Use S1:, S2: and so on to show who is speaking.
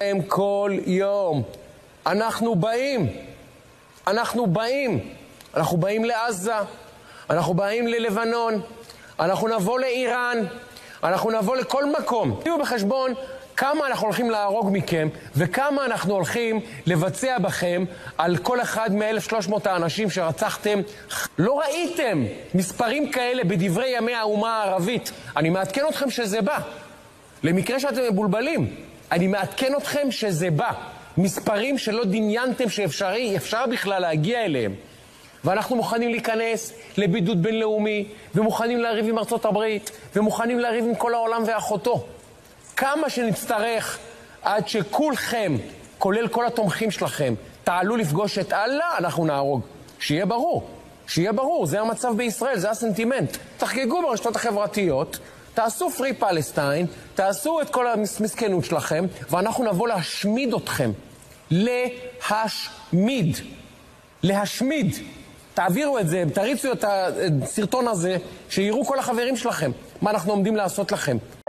S1: כל יום. אנחנו באים לעזה, אנחנו באים ללבנון, אנחנו נבוא לאיראן, אנחנו נבוא לכל מקום. תהיו בחשבון כמה אנחנו הולכים להרוג מכם, וכמה אנחנו הולכים לבצע בכם על כל אחד מ-1,300 האנשים שרצחתם. לא ראיתם מספרים כאלה בדברי ימי האומה הערבית. אני מעדכן אתכם שזה בא. למקרה שאתם מבולבלים, אני מעדכן אתכם שזה בא. מספרים שלא דמיינתם שאפשר בכלל להגיע אליהם. ואנחנו מוכנים להיכנס לבידוד בינלאומי, ומוכנים להריב עם ארצות הברית, ומוכנים להריב עם כל העולם ואחותו. כמה שנצטרך עד שכולכם, כולל כל התומכים שלכם, תעלו לפגוש את אללה, אנחנו נהרוג. שיהיה ברור, זה המצב בישראל, זה הסנטימנט. תחגגו ברשתות החברתיות, תעשו פרי פלסטיין, תעשו את כל המסכנות שלכם, ואנחנו נבוא להשמיד אתכם. להשמיד. תעבירו את זה, תריצו את הסרטון הזה, שיראו כל החברים שלכם מה אנחנו עומדים לעשות לכם.